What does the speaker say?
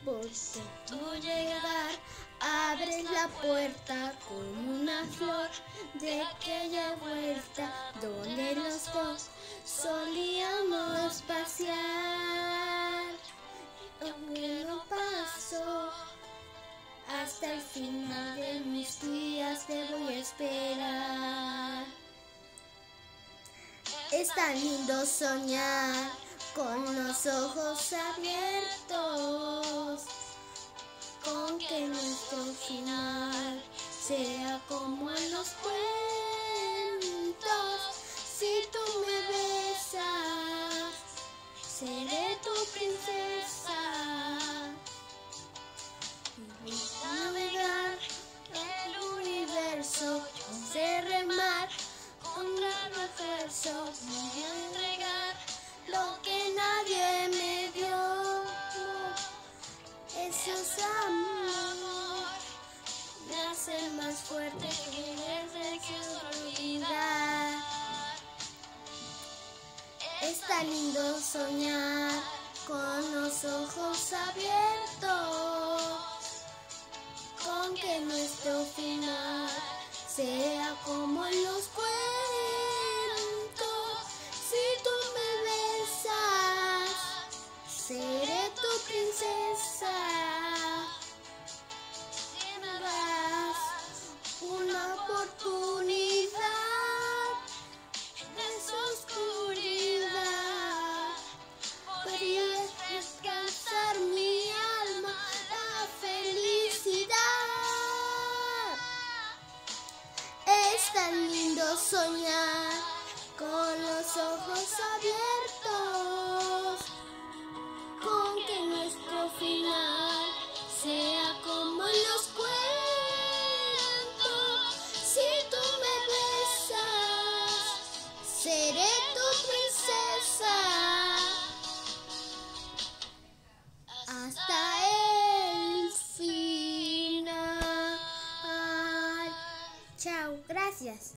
Por tu llegar abres la puerta como una flor de aquella vuelta donde los dos solíamos pasear. Aunque no pasó, hasta el final de mis días te voy a esperar. Es tan lindo soñar con los ojos abiertos, con que nuestro final sea como en los cuentos. Si tú me besas, seré tu princesa. Y navegar el universo, yo sé remar con gran esfuerzo, voy a entregar lo que nadie me dio. Eso es amor, me hace más fuerte que desde que olvidar. Es tan lindo soñar con los ojos abiertos, con que nuestro final sea como en los cuentos. Si tú me besas, seré tu princesa. Si me das una oportunidad en esa oscuridad, podrías descansar mi alma, la felicidad. Es tan lindo soñar con los ojos abiertos, con que nuestro final sea como en los cuentos. Si tú me besas, seré tu princesa. Hasta el final. Chao, gracias.